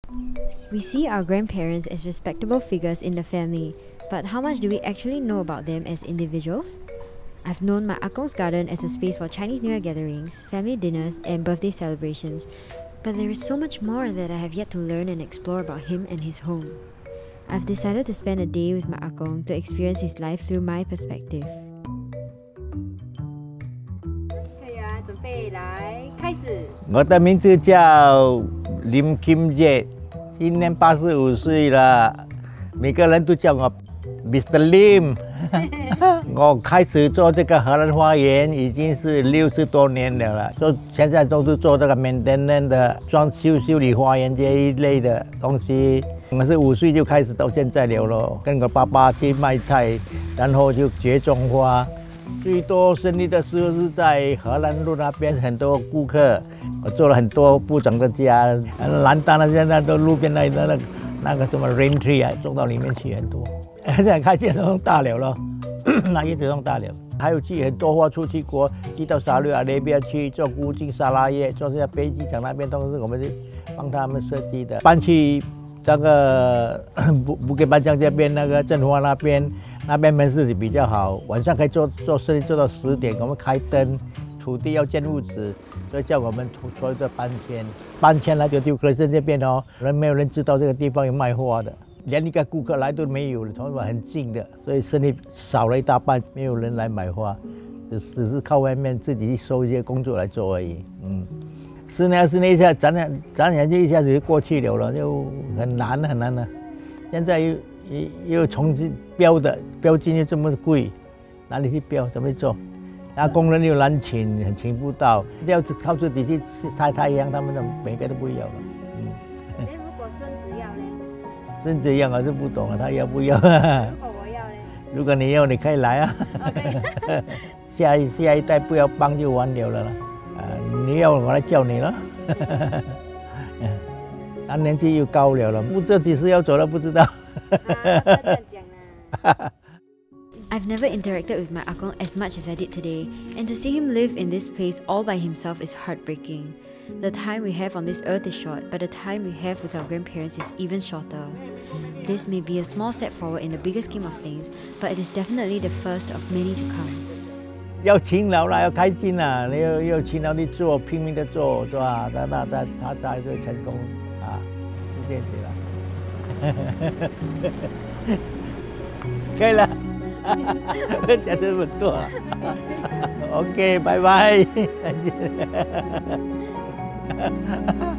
We see our grandparents as respectable figures in the family, but how much do we actually know about them as individuals? I've known my Akong's garden as a space for Chinese New Year gatherings, family dinners, and birthday celebrations, but there is so much more that I have yet to learn and explore about him and his home. I've decided to spend a day with my Akong to experience his life through my perspective. 可以啊，准备来开始。 我的名字叫林金杰，今年85岁了，每个人都叫我 Mr. Lim。我开始做这个荷兰花园已经是60多年了，现在都是做这个 maintenance 的装修、修理花园这一类的东西。我是5岁就开始到现在了，跟我爸爸去卖菜，然后就学种花。最多生意的时候是在荷兰路那边，很多顾客，我做了很多不同的家，蓝丹的现在都路边那个什么 rain tree 啊，种到里面去很多。现在开始种大柳了，那一直种大柳，还有去很多花出去国，去到沙律那边去做古晋沙拉叶，做这些飞机场那边都是我们帮他们设计的。搬去这个布吉班江这边那个振华那边门市比较好，晚上可以做生意做到10点，我们开灯，土地要建屋子，所以叫我们做这搬迁来就丢克森这边哦，没有人知道这个地方有卖花的。连一个顾客来都没有了，从我很近的，所以生意少了一大半，没有人来买花，只是靠外面自己去收一些工作来做而已。10年20年一下，转眼就一下子就过去了，就很难了。现在又重新标金又这么贵，哪里去标？怎么做？那工人又难请，请不到，要靠自己去晒太阳，他们每个都不要了。 如果孙子要呢？ 孙子要我是不懂啊，他要不要？ 如果我要呢？ 如果你要，你可以来啊。下一代不要帮就完了了。你要我来教你了。他年纪又高了，不知道几时要走了，不知道。 I've never interacted with my Akong as much as I did today, and to see him live in this place all by himself is heartbreaking. The time we have on this earth is short, but the time we have with our grandparents is even shorter. This may be a small step forward in the bigger scheme of things, but it is definitely the first of many to come. 要勤劳啦，要开心啦，你要勤劳地做，拼命地做，是吧？他才会成功啊，是这样子啦。可以了，讲这么多，OK， 拜拜，再见。